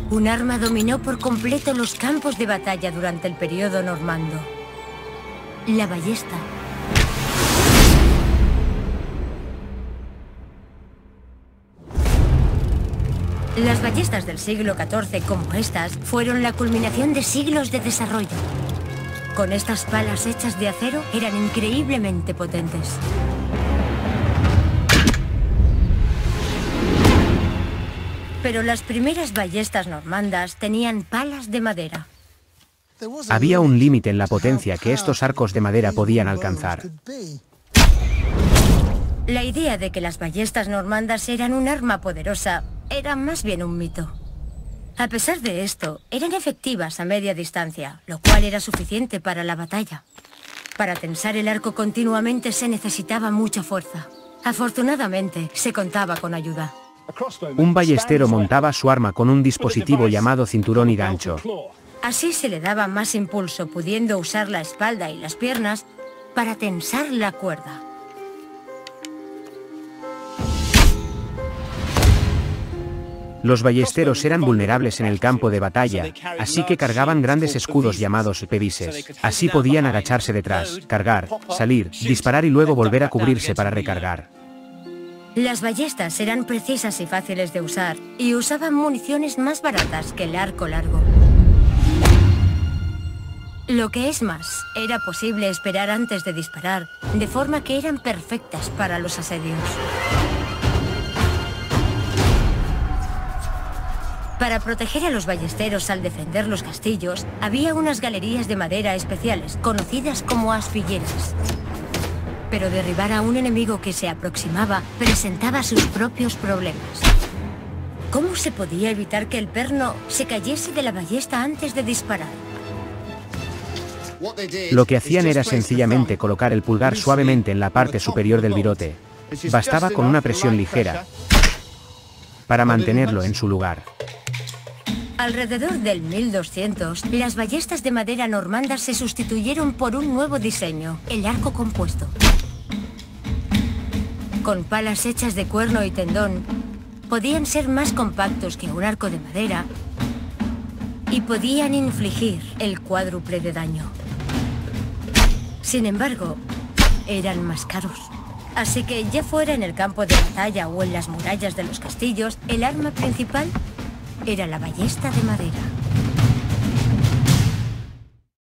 Un arma dominó por completo los campos de batalla durante el periodo normando: la ballesta. Las ballestas del siglo XIV, como estas, fueron la culminación de siglos de desarrollo. Con estas palas hechas de acero, eran increíblemente potentes. Pero las primeras ballestas normandas tenían palas de madera. Había un límite en la potencia que estos arcos de madera podían alcanzar. La idea de que las ballestas normandas eran un arma poderosa era más bien un mito. A pesar de esto, eran efectivas a media distancia, lo cual era suficiente para la batalla. Para tensar el arco continuamente se necesitaba mucha fuerza. Afortunadamente, se contaba con ayuda. Un ballestero montaba su arma con un dispositivo llamado cinturón y gancho. Así se le daba más impulso, pudiendo usar la espalda y las piernas para tensar la cuerda. Los ballesteros eran vulnerables en el campo de batalla, así que cargaban grandes escudos llamados pevises. Así podían agacharse detrás, cargar, salir, disparar y luego volver a cubrirse para recargar. Las ballestas eran precisas y fáciles de usar, y usaban municiones más baratas que el arco largo. Lo que es más, era posible esperar antes de disparar, de forma que eran perfectas para los asedios. Para proteger a los ballesteros al defender los castillos, había unas galerías de madera especiales, conocidas como aspilleras. Pero derribar a un enemigo que se aproximaba presentaba sus propios problemas. ¿Cómo se podía evitar que el perno se cayese de la ballesta antes de disparar? Lo que hacían era sencillamente colocar el pulgar suavemente en la parte superior del virote. Bastaba con una presión ligera para mantenerlo en su lugar. Alrededor del 1200, las ballestas de madera normandas se sustituyeron por un nuevo diseño, el arco compuesto. Con palas hechas de cuerno y tendón, podían ser más compactos que un arco de madera y podían infligir el cuádruple de daño. Sin embargo, eran más caros. Así que, ya fuera en el campo de batalla o en las murallas de los castillos, el arma principal era la ballesta de madera.